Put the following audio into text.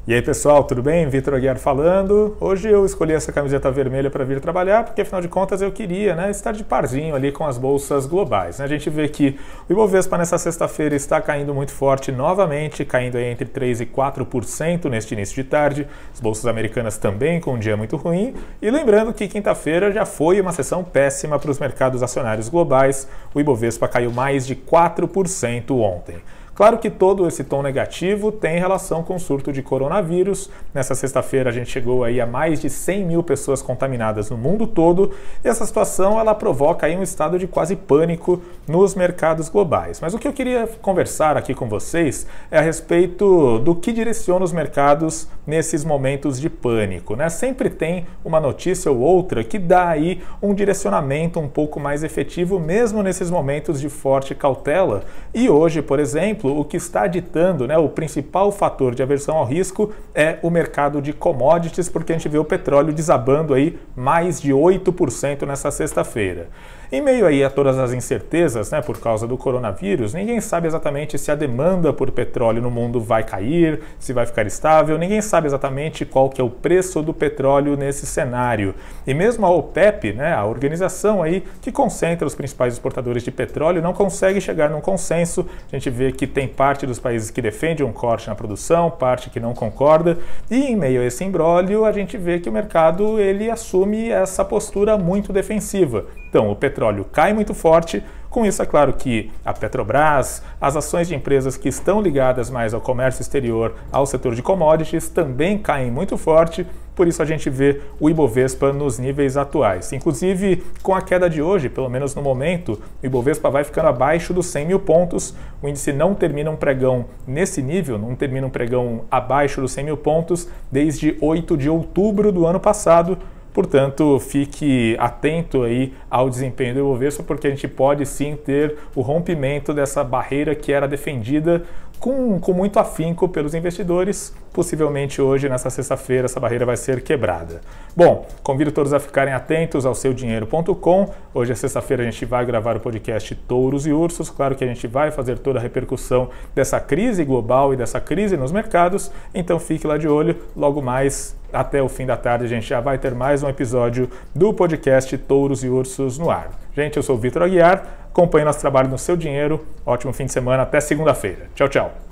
E aí pessoal, tudo bem? Vitor Aguiar falando. Hoje eu escolhi essa camiseta vermelha para vir trabalhar porque afinal de contas eu queria estar de parzinho ali com as bolsas globais. A gente vê que o Ibovespa nessa sexta-feira está caindo muito forte novamente, caindo aí entre 3% e 4% neste início de tarde. As bolsas americanas também com um dia muito ruim. E lembrando que quinta-feira já foi uma sessão péssima para os mercados acionários globais. O Ibovespa caiu mais de 4% ontem. Claro que todo esse tom negativo tem relação com o surto de coronavírus. Nessa sexta-feira a gente chegou aí a mais de 100 mil pessoas contaminadas no mundo todo e essa situação ela provoca aí um estado de quase pânico nos mercados globais. Mas o que eu queria conversar aqui com vocês é a respeito do que direciona os mercados nesses momentos de pânico, né? Sempre tem uma notícia ou outra que dá aí um direcionamento um pouco mais efetivo mesmo nesses momentos de forte cautela. E hoje, por exemplo, o que está ditando, o principal fator de aversão ao risco é o mercado de commodities, porque a gente vê o petróleo desabando aí mais de 8% nessa sexta-feira. Em meio aí a todas as incertezas, por causa do coronavírus, ninguém sabe exatamente se a demanda por petróleo no mundo vai cair, se vai ficar estável, ninguém sabe exatamente qual que é o preço do petróleo nesse cenário. E mesmo a OPEP, a organização aí que concentra os principais exportadores de petróleo, não consegue chegar num consenso. A gente vê que tem parte dos países que defende um corte na produção, parte que não concorda, e em meio a esse imbróglio a gente vê que o mercado ele assume essa postura muito defensiva. Então, o petróleo cai muito forte. Com isso, é claro que a Petrobras, as ações de empresas que estão ligadas mais ao comércio exterior, ao setor de commodities, também caem muito forte. Por isso a gente vê o Ibovespa nos níveis atuais. Inclusive, com a queda de hoje, pelo menos no momento, o Ibovespa vai ficando abaixo dos 100 mil pontos. O índice não termina um pregão nesse nível, não termina um pregão abaixo dos 100 mil pontos desde 8 de outubro do ano passado. Portanto, fique atento aí ao desempenho do Ibovespa, porque a gente pode sim ter o rompimento dessa barreira que era defendida com muito afinco pelos investidores. Possivelmente hoje, nessa sexta-feira, essa barreira vai ser quebrada. Bom, convido todos a ficarem atentos ao seudinheiro.com. Hoje é sexta-feira, a gente vai gravar o podcast Touros e Ursos. Claro que a gente vai fazer toda a repercussão dessa crise global e dessa crise nos mercados. Então fique lá de olho. Logo mais, até o fim da tarde, a gente já vai ter mais um episódio do podcast Touros e Ursos no ar. Gente, eu sou o Vitor Aguiar. Acompanhe nosso trabalho no Seu Dinheiro. Ótimo fim de semana. Até segunda-feira. Tchau, tchau.